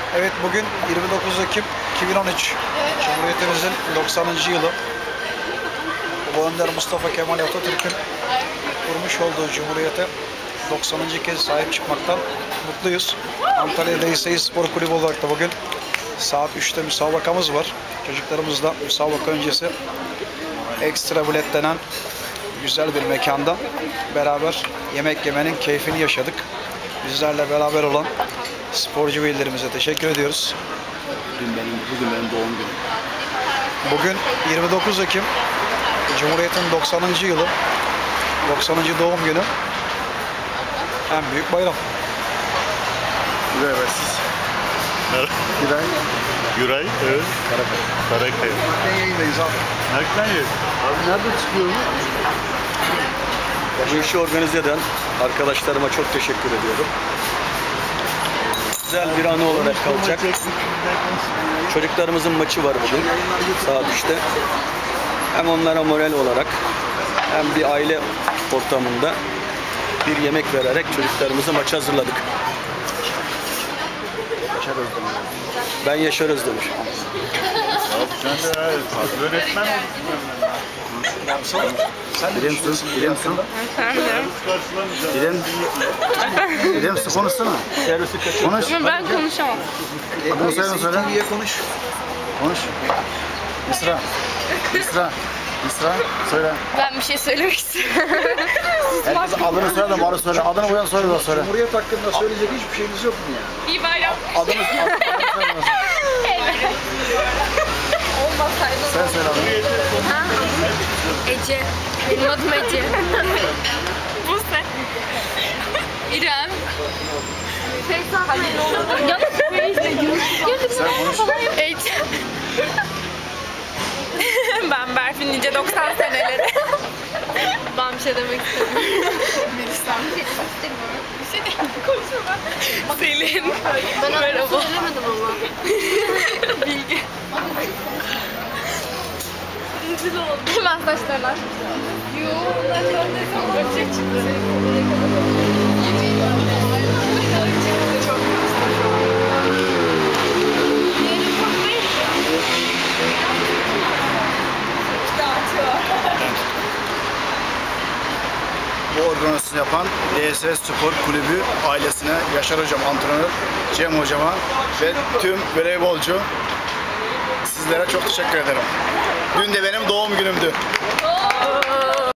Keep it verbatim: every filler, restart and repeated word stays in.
Evet, bugün yirmi dokuz Ekim iki bin on üç, Cumhuriyetimizin doksanıncı yılı. Ulu Önder Mustafa Kemal Atatürk'ün kurmuş olduğu Cumhuriyete doksanıncı kez sahip çıkmaktan mutluyuz. Antalya D S İ Spor Kulübü olarak da bugün saat üçte müsabakamız var. Çocuklarımızla müsabaka öncesi ekstra bilet denen güzel bir mekanda beraber yemek yemenin keyfini yaşadık. Bizlerle beraber olan sporcu velilerimize teşekkür ediyoruz. Bugün benim, bugün benim doğum günüm. Bugün yirmi dokuz Ekim, Cumhuriyet'in doksanıncı yılı, doksanıncı doğum günü. En büyük bayram. Güray ve siz. Güray. Güray, evet. Karakaya. Karakaya. Ne yayındayız abi? Nereden yiyor? Abi nerede çıkıyor mu? Bu işi organize eden arkadaşlarıma çok teşekkür ediyorum. Güzel bir anı olarak kalacak. Çocuklarımızın maçı var bugün saat üçte. Hem onlara moral olarak hem bir aile ortamında bir yemek vererek çocuklarımızı maça hazırladık. Yaşar Özdemir. Ben Yaşar Özdemir. Sen de evet, öğretmen oldun. Yapsana. Sen de İrem düşünüyorsun Su, bu İrem hakkında. Su. İrem, İrem Su konuşsana. Konuş. Ama ben konuşamam. Adını söyle, söyle. T V'ye konuş. Konuş. İsra. İsra. İsra. Söyle. Ben bir şey söylemek istiyorum. Herkes adını söyle de bana söyle. Adını uyan söyle de söyle. Cumhuriyet hakkında söyleyecek hiçbir şeyimiz yok mu ya? İyi bayram. Adını, adını söyle. Olmasaydı. Sen söyle adını. Ha? Ece. Benim adım Ece. Buse. İrem. Feyza. Ya Sen konuş. Ece. Ben Berfin nice doksan seneleri. Ben bir şey demek istedim. Melisa'm. Bir şey istemiyorum. Bir şey değil. Konuşma. Selin. Ben merhaba. Söylemedim ama. Bilgi. Rezil oldum. Hemen saçlarına. Yoo. Ben çok da çıktı. Çok Bu organizasyonu yapan D S E Spor Kulübü ailesine, Yaşar Hocam antrenör, Cem Hocama ve tüm voleybolcu sizlere çok teşekkür ederim. Dün de benim doğum günümdü.